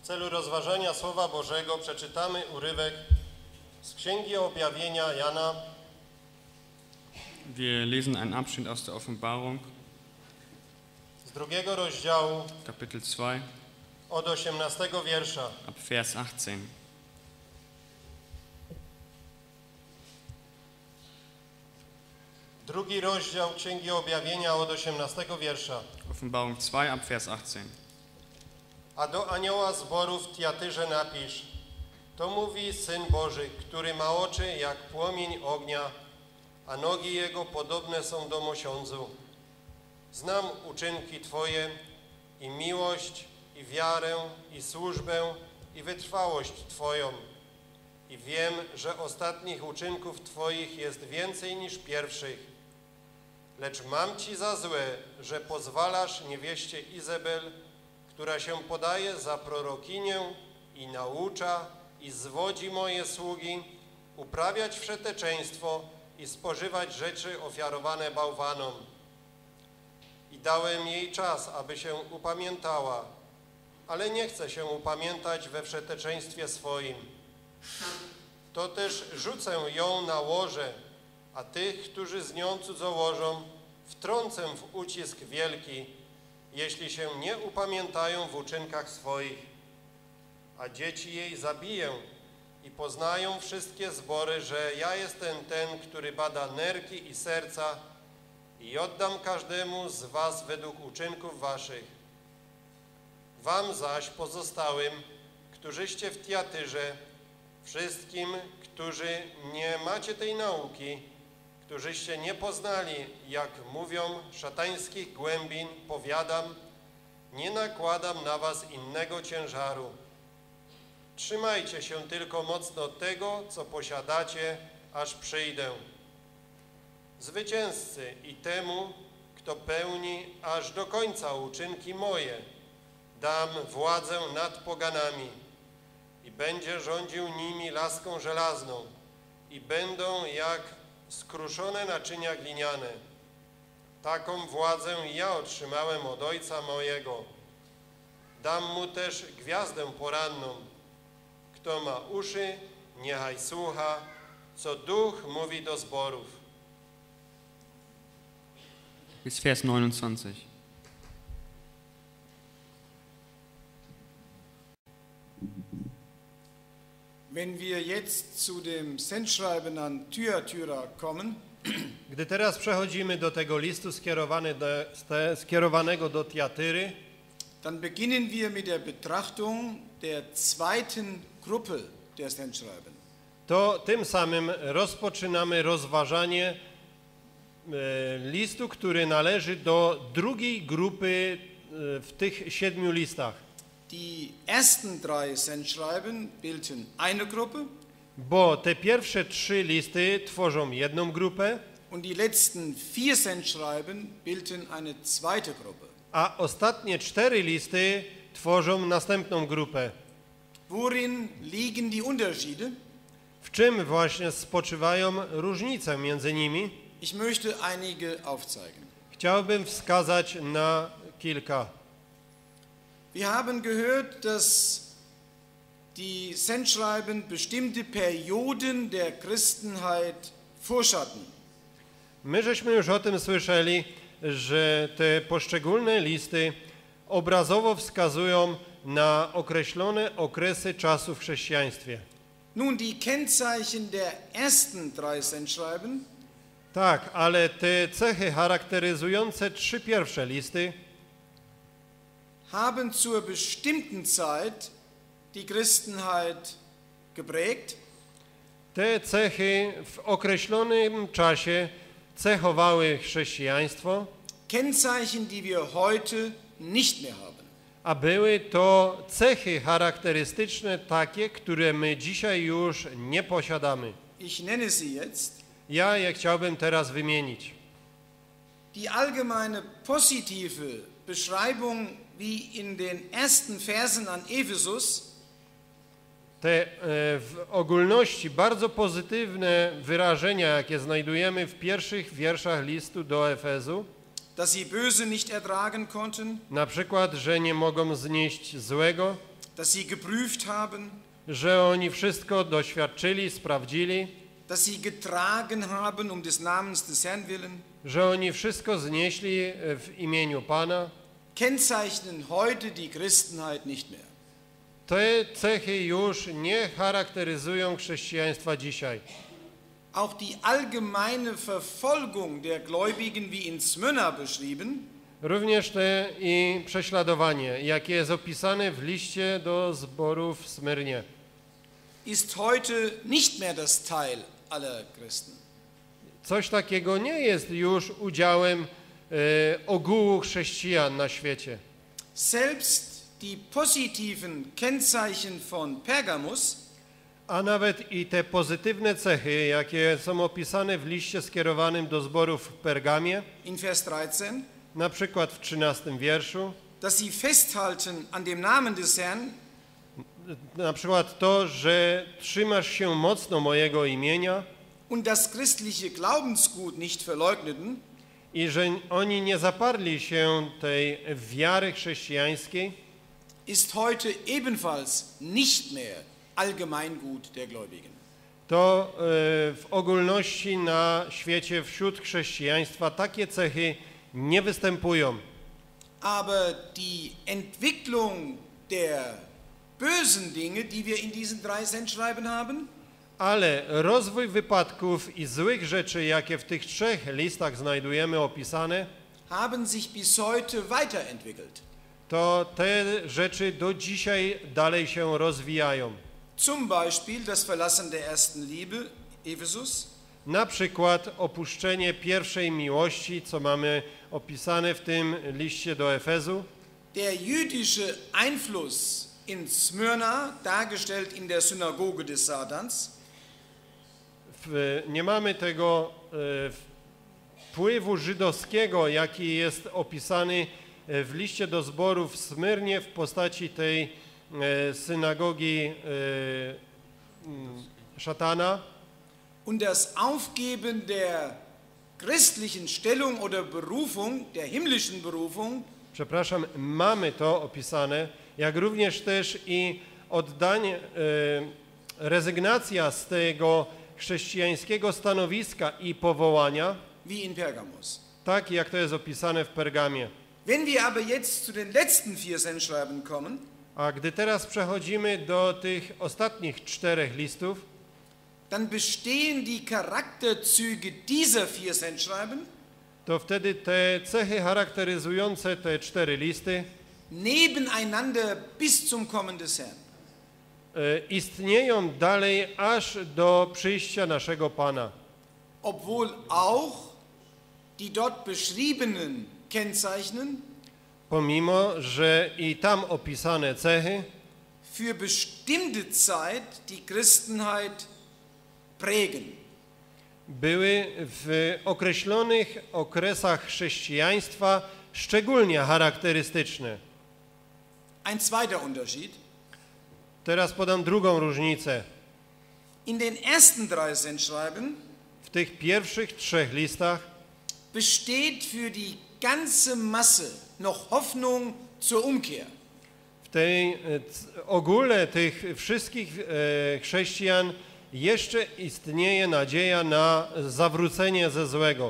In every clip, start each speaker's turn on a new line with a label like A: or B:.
A: W celu rozważania Słowa Bożego przeczytamy urywek z Księgi Objawienia Jana.
B: Wir lesen einen Abschnitt aus der Offenbarung,
A: Z drugiego rozdziału
B: Kapitel 2,
A: od 18 wiersza.
B: ab Vers 18.
A: Drugi rozdział Księgi Objawienia od 18 wiersza.
B: Offenbarung 2, ab Vers 18.
A: A do anioła zboru w Tiatyrze napisz: to mówi Syn Boży, który ma oczy jak płomień ognia, a nogi Jego podobne są do mosiądzu. Znam uczynki Twoje i miłość, i wiarę, i służbę, i wytrwałość Twoją. I wiem, że ostatnich uczynków Twoich jest więcej niż pierwszych. Lecz mam Ci za złe, że pozwalasz niewieście Izabel, która się podaje za prorokinię i naucza i zwodzi moje sługi, uprawiać wszeteczeństwo i spożywać rzeczy ofiarowane bałwanom. I dałem jej czas, aby się upamiętała, ale nie chce się upamiętać we wszeteczeństwie swoim. To też rzucę ją na łoże, a tych, którzy z nią cudzołożą, wtrącę w ucisk wielki, jeśli się nie upamiętają w uczynkach swoich. A dzieci jej zabiję i poznają wszystkie zbory, że ja jestem ten, który bada nerki i serca, i oddam każdemu z was według uczynków waszych. Wam zaś pozostałym, którzyście w Tiatyrze, wszystkim, którzy nie macie tej nauki, którzyście nie poznali, jak mówią, szatańskich głębin, powiadam, nie nakładam na was innego ciężaru. Trzymajcie się tylko mocno tego, co posiadacie, aż przyjdę. Zwycięzcy i temu, kto pełni aż do końca uczynki moje, dam władzę nad poganami i będzie rządził nimi laską żelazną i będą jak skruszone naczynia gliniane. Taką władzę ja otrzymałem od Ojca mojego. Dam mu też gwiazdę poranną. Kto ma uszy, niechaj słucha, co Duch mówi do zborów.
B: Bis Vers 29.
C: Wenn wir jetzt zu dem Sendschreiben an Thyatira kommen,
A: Gdy teraz przechodzimy do tego listu skierowanego do Tiatyry,
C: dann beginnen wir mit der Betrachtung der zweiten Gruppe der Sendschreiben.
A: to tym samym rozpoczynamy rozważanie listu, który należy do drugiej grupy w tych 7 listach.
C: Die ersten drei Sendschreiben bilden eine Gruppe
A: Bo te pierwsze 3 listy tworzą jedną grupę,
C: und die letzten vier Sendschreiben bilden eine zweite Gruppe.
A: a ostatnie 4 listy tworzą następną grupę.
C: Worin liegen die Unterschiede?
A: W czym właśnie spoczywają różnice między nimi?
C: Ich möchte einige aufzeigen.
A: Chciałbym wskazać na kilka.
C: Wir haben gehört, dass die Sendschreiben bestimmte Perioden der Christenheit vorschatten.
A: My żeśmy już o tym słyszeli, że te poszczególne listy obrazowo wskazują na określone okresy czasu w chrześcijaństwie.
C: Nun, die Kennzeichen der ersten drei Sendschreiben
A: Tak, ale te cechy charakteryzujące 3 pierwsze listy
C: haben zur bestimmten Zeit die Christenheit geprägt
A: te cechy w określonym czasie cechowały chrześcijaństwo,
C: Kennzeichen, die wir heute nicht mehr haben.
A: a były to cechy charakterystyczne takie, które my dzisiaj już nie posiadamy.
C: Ich nenne sie jetzt.
A: Ja je chciałbym teraz wymienić.
C: Die allgemeine positive Beschreibung, wie in den ersten Versen an Ephesus,
A: Te w ogólności bardzo pozytywne wyrażenia, jakie znajdujemy w pierwszych wierszach listu do Efezu,
C: dass sie Böse nicht ertragen konnten,
A: na przykład, że nie mogą znieść złego,
C: dass sie geprüft haben,
A: że oni wszystko doświadczyli, sprawdzili,
C: dass sie getragen haben um des Namens des Herrn willen,
A: że oni wszystko znieśli w imieniu Pana.
C: kennzeichnen heute die Christenheit nicht mehr.
A: Te cechy już nie charakteryzują chrześcijaństwa dzisiaj.
C: Auch die allgemeine Verfolgung der Gläubigen, wie in Smyrna beschrieben,
A: Również te i prześladowanie, jakie jest opisane w liście do zborów w Smyrnie,
C: ist heute nicht mehr das Teil aller Christen.
A: coś takiego nie jest już udziałem ogółu chrześcijan na świecie.
C: Selbst die positiven Kennzeichen von Pergamus
A: A nawet i te pozytywne cechy, jakie są opisane w liście skierowanym do zborów w Pergamie,
C: in Vers 13,
A: na przykład w 13 wierszu,
C: dass sie festhalten an dem Namen des Herrn,
A: na przykład to, że trzymasz się mocno mojego imienia
C: und das christliche Glaubensgut nicht verleugneten,
A: i że oni nie zaparli się tej wiary chrześcijańskiej,
C: ist heute ebenfalls nicht mehr Allgemeingut der Gläubigen.
A: to w ogólności na świecie wśród chrześcijaństwa takie cechy nie występują.
C: Aber die Entwicklung der bösen Dinge, die wir in diesen 3 Sendschreiben haben,
A: Ale rozwój wypadków i złych rzeczy, jakie w tych 3 listach znajdujemy opisane,
C: haben sich bis heute weiterentwickelt.
A: to te rzeczy do dzisiaj dalej się rozwijają.
C: Zum Beispiel das Verlassen der ersten Liebe, Ephesus,
A: Na przykład opuszczenie pierwszej miłości, co mamy opisane w tym liście do Efezu,
C: der jüdische Einfluss in Smyrna, dargestellt in der Synagoge des Satans,
A: nie mamy tego wpływu żydowskiego, jaki jest opisany w liście do zborów w Smyrnie w postaci tej synagogi szatana,
C: und das Aufgeben der christlichen Stellung oder Berufung, der himmlischen Berufung,
A: przepraszam, mamy to opisane, jak również też i oddanie, rezygnacja z tego chrześcijańskiego stanowiska i powołania,
C: wie in Pergamus.
A: tak jak to jest opisane w Pergamie.
C: Wenn wir aber jetzt zu den letzten 4 Sendschreiben kommen,
A: A gdy teraz przechodzimy do tych ostatnich 4 listów,
C: dann bestehen die Charakterzüge dieser 4 Sendschreiben
A: to wtedy te cechy charakteryzujące te 4 listy
C: nebeneinander bis zum Kommen des Herrn.
A: Istnieją dalej aż do przyjścia naszego Pana.
C: Obwohl auch die dort beschriebenen Kennzeichen
A: Pomimo, że i tam opisane cechy
C: für bestimmte Zeit die Christenheit prägen.
A: były w określonych okresach chrześcijaństwa szczególnie charakterystyczne.
C: Ein zweiter Unterschied.
A: Teraz podam drugą różnicę.
C: In den ersten 3 Sendschreiben
A: W tych pierwszych 3 listach
C: besteht für die ganze Masse noch Hoffnung zur Umkehr.
A: w tej ogóle tych wszystkich chrześcijan jeszcze istnieje nadzieja na zawrócenie ze złego.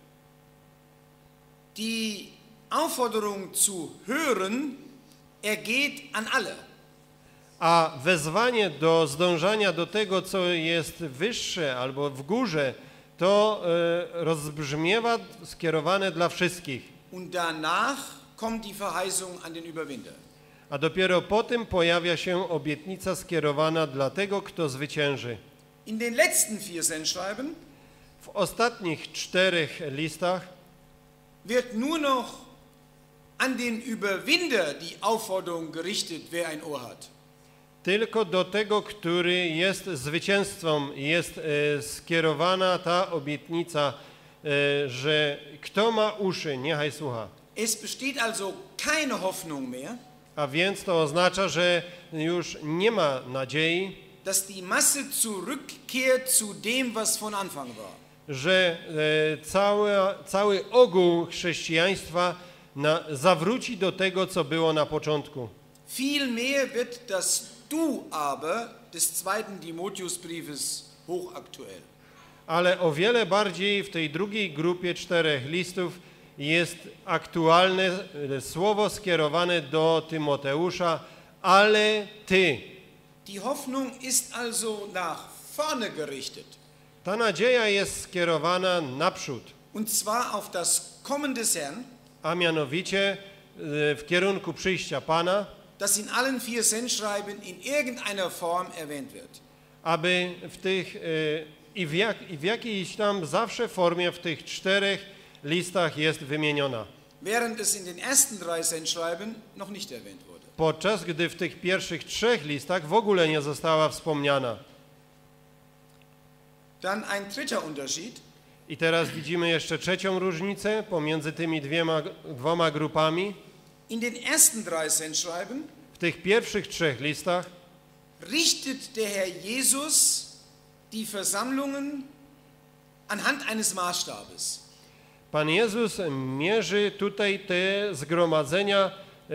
C: Die Aufforderung zu hören ergeht an alle.
A: A wezwanie do zdążania do tego, co jest wyższe albo w górze, to rozbrzmiewa skierowane dla wszystkich.
C: Und danach kommt die Verheißung an den Überwinder.
A: A dopiero potem pojawia się obietnica skierowana dla tego, kto zwycięży.
C: In den letzten 4 Sendschreiben
A: W ostatnich 4 listach
C: wird nur noch an den Überwinder die Aufforderung gerichtet, wer ein Ohr hat.
A: tylko do tego, który jest zwycięzcą, jest skierowana ta obietnica, że kto ma uszy, niechaj słucha.
C: Es besteht also keine Hoffnung mehr,
A: A więc to oznacza, że już nie ma nadziei,
C: dass die Masse zurückkehrt zu dem, was von Anfang war.
A: że cały ogół chrześcijaństwa zawróci do tego, co było na początku.
C: Vielmehr wird das Du aber des zweiten Timotheusbriefes hochaktuell.
A: Ale o wiele bardziej w tej drugiej grupie 4 listów jest aktualne słowo skierowane do Tymoteusza, ale ty.
C: Die Hoffnung ist also nach vorne gerichtet.
A: Ta nadzieja jest skierowana naprzód,
C: Und zwar auf das Kommen des Herrn,
A: a mianowicie w kierunku przyjścia Pana,
C: das in allen 4 Sendschreiben in irgendeiner Form erwähnt wird.
A: aby w tych i w jakiejś tam zawsze formie w tych 4 listach jest wymieniona.
C: Während es in den ersten 3 Sendschreiben noch nicht erwähnt wurde.
A: Podczas gdy w tych pierwszych 3 listach w ogóle nie została wspomniana.
C: Dann ein dritter Unterschied.
A: I teraz widzimy jeszcze trzecią różnicę pomiędzy tymi dwoma grupami.
C: In den ersten 3 Sendschreiben
A: W tych pierwszych 3 listach
C: richtet der Herr Jesus die Versammlungen anhand eines Maßstabes.
A: Pan Jezus mierzy tutaj te zgromadzenia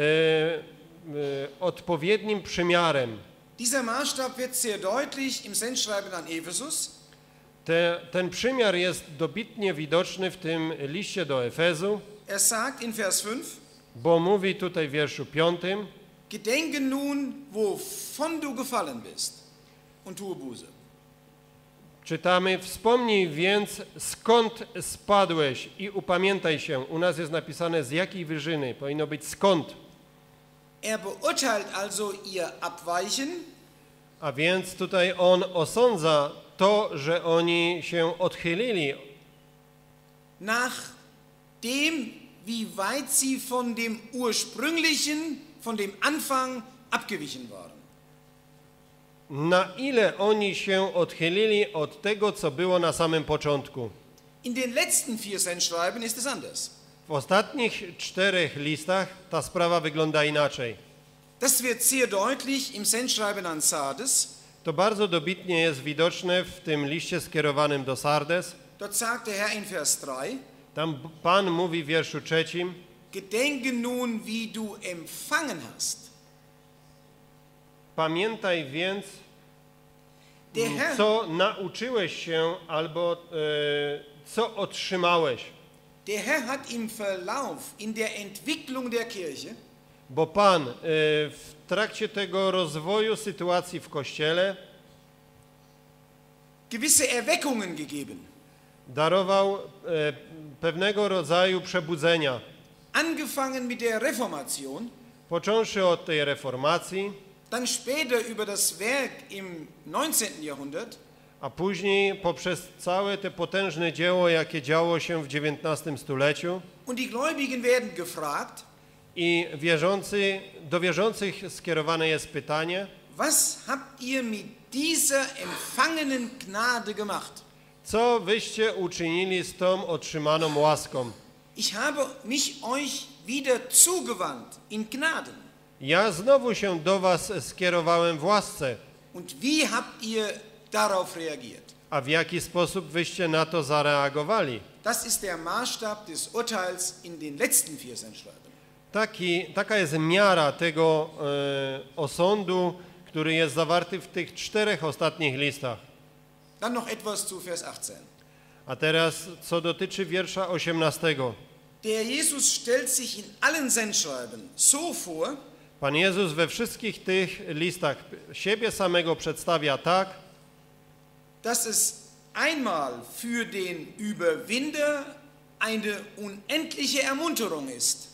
A: odpowiednim przymiarem.
C: Dieser Maßstab wird sehr deutlich im Sendschreiben an Ephesus.
A: Ten przymiar jest dobitnie widoczny w tym liście do Efezu,
C: Er sagt in Vers 5,
A: bo mówi tutaj w wierszu 5:
C: Gedenke nun, wovon du gefallen bist, und tue Buße.
A: Czytamy: wspomnij więc, skąd spadłeś i upamiętaj się. U nas jest napisane z jakiej wyżyny, powinno być skąd.
C: Er beurteilt also ihr Abweichen
A: A więc tutaj on osądza to, że oni się odchylili
C: nach dem, wie weit sie von dem ursprünglichen, von dem Anfang abgewichen waren.
A: na ile oni się odchylili od tego, co było na samym początku.
C: In den letzten 4 Sendschreiben ist es anders.
A: W ostatnich 4 listach ta sprawa wygląda inaczej.
C: Das wird sehr deutlich im Sendschreiben an Sardes.
A: To bardzo dobitnie jest widoczne w tym liście skierowanym do Sardes.
C: Dort sagt der Herr in Vers 3,
A: Tam Pan mówi w wierszu 3:
C: Gedenke nun, wie du empfangen hast.
A: pamiętaj więc,
C: Der Herr,
A: co nauczyłeś się albo co otrzymałeś.
C: der Herr hat im Verlauf, in der Entwicklung der Kirche,
A: Bo Pan w trakcie tego rozwoju sytuacji w Kościele
C: gewisse Erweckungen gegeben.
A: darował pewnego rodzaju przebudzenia.
C: Angefangen mit der Reformation,
A: Począwszy od tej reformacji,
C: dann später über das Werk im 19. Jahrhundert,
A: a później poprzez całe te potężne dzieło, jakie działo się w XIX stuleciu.
C: und die Gläubigen werden gefragt,
A: I do wierzących skierowane jest pytanie:
C: was habt ihr mit dieser empfangenen Gnade gemacht?
A: co wyście uczynili z tą otrzymaną łaską?
C: Ich habe mich euch wieder zugewandt in Gnaden.
A: Ja znowu się do was skierowałem w łasce.
C: Und wie habt ihr darauf reagiert?
A: A w jaki sposób wyście na to zareagowali?
C: Das ist der Maßstab des Urteils in den letzten 4 Sendschreiben.
A: Taka jest miara tego osądu, który jest zawarty w tych 4 ostatnich listach.
C: Dann noch etwas zu Vers 18.
A: A teraz, co dotyczy wiersza 18.
C: Der Jesus stellt sich in allen Sendschreiben so vor,
A: Pan Jezus we wszystkich tych listach siebie samego przedstawia tak,
C: dass es einmal für den Überwinder eine unendliche Ermunterung ist.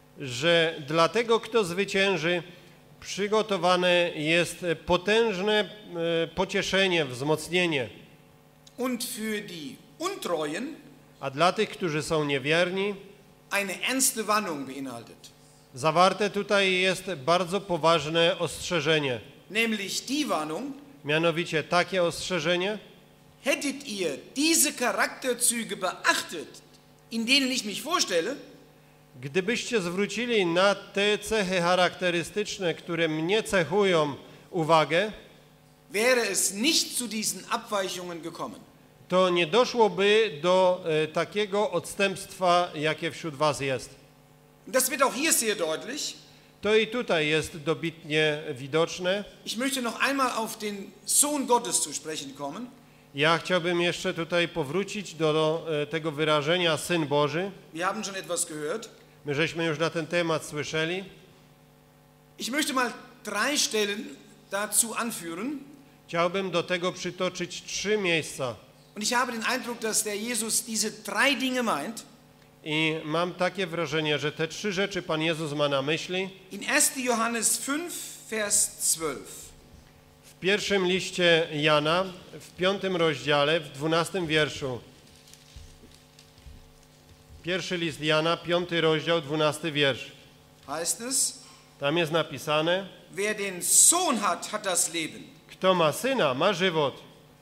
A: że dla tego, kto zwycięży, przygotowane jest potężne pocieszenie, wzmocnienie.
C: Und für die Untreuen
A: A dla tych, którzy są niewierni,
C: eine ernste Warnung beinhaltet.
A: zawarte tutaj jest bardzo poważne ostrzeżenie.
C: Nämlich die Warnung,
A: Mianowicie takie ostrzeżenie:
C: hättet ihr diese Charakterzüge beachtet, in denen ich mich vorstelle,
A: gdybyście zwrócili na te cechy charakterystyczne, które mnie cechują, uwagę,
C: wäre es nicht zu diesen Abweichungen gekommen.
A: to nie doszłoby do takiego odstępstwa, jakie wśród was jest.
C: Und das wird auch hier sehr deutlich.
A: To i tutaj jest dobitnie widoczne.
C: Ich möchte noch einmal auf den Sohn Gottes zu sprechen kommen.
A: Ja chciałbym jeszcze tutaj powrócić do tego wyrażenia Syn Boży.
C: Wir haben schon etwas gehört.
A: My żeśmy już na ten temat słyszeli.
C: Ich möchte mal 3 Stellen dazu anführen.
A: Chciałbym do tego przytoczyć 3 miejsca.
C: Und ich habe den Eindruck, dass der Jesus diese 3 Dinge meint.
A: I mam takie wrażenie, że te 3 rzeczy Pan Jezus ma na myśli.
C: In 1. Johannes 5, Vers 12.
A: W pierwszym liście Jana, w 5 rozdziale, w 12 wierszu. Pierwszy list Jana, 5 rozdział, 12 wiersz.
C: Heißt es,
A: Tam jest napisane:
C: wer den Sohn hat, hat das Leben.
A: kto ma Syna, ma żywot.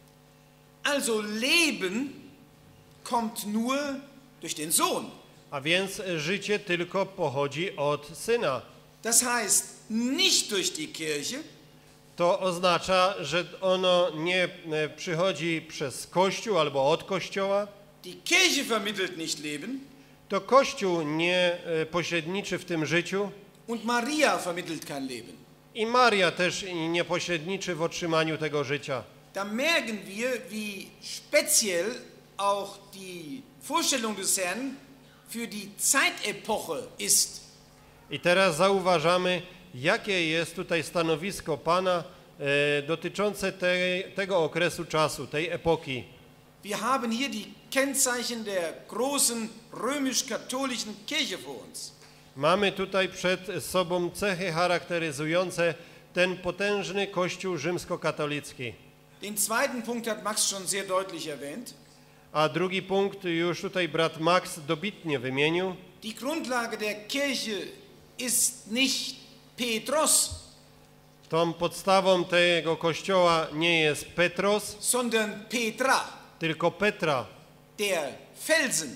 C: Also Leben kommt nur durch den Sohn.
A: A więc życie tylko pochodzi od Syna.
C: Das heißt, nicht durch die Kirche,
A: To oznacza, że ono nie przychodzi przez Kościół albo od Kościoła.
C: die Kirche vermittelt nicht Leben
A: To Kościół nie pośredniczy w tym życiu
C: und Maria vermittelt kein Leben.
A: i Maria też nie pośredniczy w otrzymaniu tego życia.
C: Da merken wir, wie speziell auch die Vorstellung des Herrn für die Zeitepoche ist.
A: I teraz zauważamy, jakie jest tutaj stanowisko Pana dotyczące tego okresu czasu, tej epoki.
C: Wir haben hier die Kennzeichen der großen römisch-katholischen Kirche vor uns.
A: Mamy tutaj przed sobą cechy charakteryzujące ten potężny Kościół rzymskokatolicki.
C: Den zweiten Punkt hat Max schon sehr deutlich erwähnt.
A: A drugi punkt już tutaj brat Max dobitnie wymienił.
C: Die Grundlage der Kirche ist nicht Petros,
A: Tą podstawą tego Kościoła nie jest Petros,
C: sondern Petra,
A: tylko Petra,
C: der Felsen,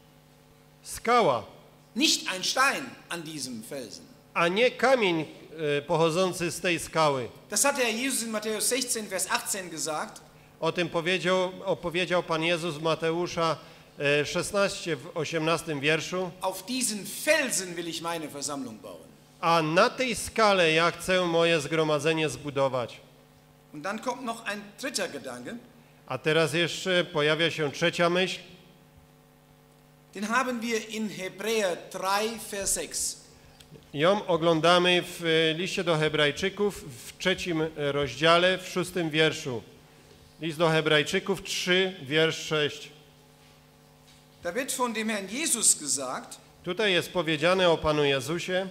A: skała,
C: nicht ein Stein an diesem Felsen.
A: a nie kamień pochodzący z tej skały.
C: Das hat der Jesus in Matthäus 16, Vers 18 gesagt.
A: O tym opowiedział Pan Jezus w Mateusza 16 w 18 wierszu.
C: Auf diesen Felsen will ich meine Versammlung bauen.
A: A na tej skale ja chcę moje zgromadzenie zbudować.
C: Und dann kommt noch ein dritter Gedanke.
A: A teraz jeszcze pojawia się trzecia myśl.
C: Den haben wir in Hebräer 3, Vers 6.
A: Ją oglądamy w liście do Hebrajczyków w 3 rozdziale, w 6 wierszu. List do Hebrajczyków 3, wiersz 6.
C: Da wird von dem Herrn Jesus gesagt,
A: Tutaj jest powiedziane o Panu Jezusie,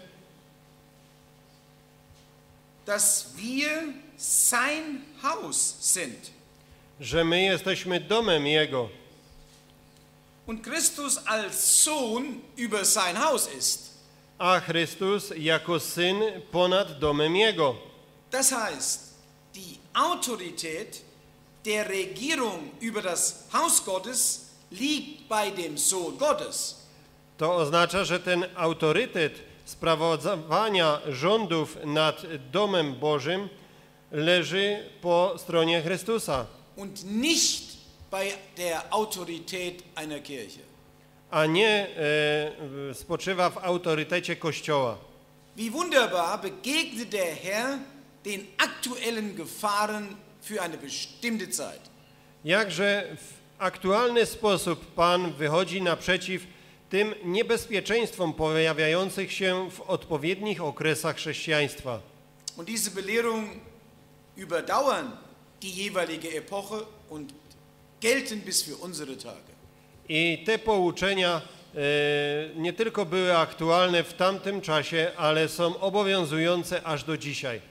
C: dass wir sein Haus sind
A: że my jesteśmy domem Jego,
C: und Christus als Sohn über sein Haus ist.
A: a Chrystus jako Syn ponad domem Jego.
C: Das heißt, die Autorität der Regierung über das Haus Gottes liegt bei dem Sohn Gottes.
A: To oznacza, że ten autorytet sprawowania rządów nad domem Bożym leży po stronie Chrystusa,
C: Und nicht bei der Autorität einer Kirche.
A: a nie spoczywa w autorytecie Kościoła.
C: Wie wunderbar begegnet der Herr den aktuellen Gefahren für eine bestimmte Zeit.
A: Jakże w aktualny sposób Pan wychodzi naprzeciw tym niebezpieczeństwom pojawiających się w odpowiednich okresach chrześcijaństwa.
C: Und diese Belehrungen überdauern die jeweilige Epoche und gelten bis für unsere Tage.
A: I te pouczenia nie tylko były aktualne w tamtym czasie, ale są obowiązujące aż do dzisiaj.